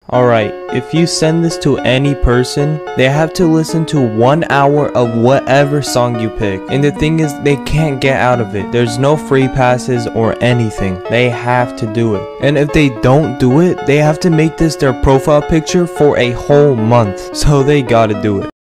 Alright, if you send this to any person, they have to listen to 1 hour of whatever song you pick. And the thing is, they can't get out of it. There's no free passes or anything. They have to do it. And if they don't do it, they have to make this their profile picture for a whole month. So they gotta do it.